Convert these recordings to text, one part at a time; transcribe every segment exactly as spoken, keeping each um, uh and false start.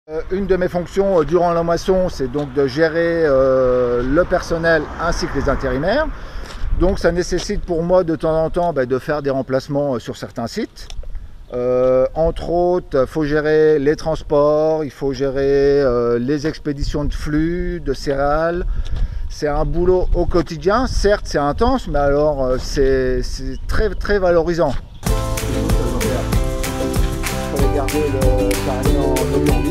Une de mes fonctions durant la moisson, c'est donc de gérer euh, le personnel ainsi que les intérimaires. Donc ça nécessite pour moi de temps en temps bah, de faire des remplacements sur certains sites. Euh, entre autres, il faut gérer les transports, il faut gérer euh, les expéditions de flux, de céréales. C'est un boulot au quotidien, certes c'est intense, mais alors euh, c'est très très valorisant. Il faut garder le carré en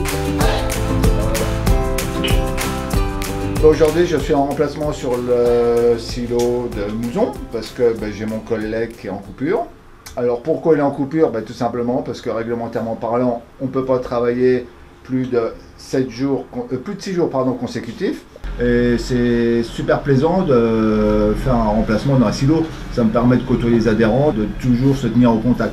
Aujourd'hui, je suis en remplacement sur le silo de Mouzon parce que ben, j'ai mon collègue qui est en coupure. Alors pourquoi il est en coupure? Ben, tout simplement parce que réglementairement parlant, on ne peut pas travailler plus de sept jours, euh, plus de six jours pardon, consécutifs. Et c'est super plaisant de faire un remplacement dans un silo. Ça me permet de côtoyer les adhérents, de toujours se tenir au contact.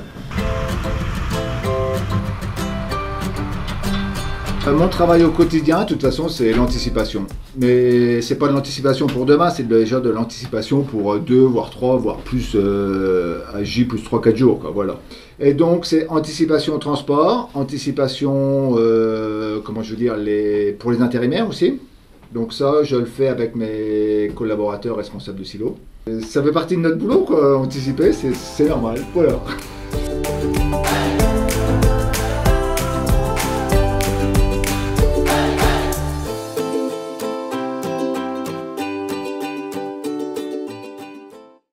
Mon travail au quotidien, de toute façon, c'est l'anticipation. Mais c'est pas de l'anticipation pour demain, c'est déjà de l'anticipation pour deux, voire trois, voire plus, euh, à J plus trois quatre jours, quoi, voilà. Et donc, c'est anticipation transport, anticipation, euh, comment je veux dire, les, pour les intérimaires aussi. Donc ça, je le fais avec mes collaborateurs responsables de silo. Ça fait partie de notre boulot, quoi, anticiper, c'est normal, voilà.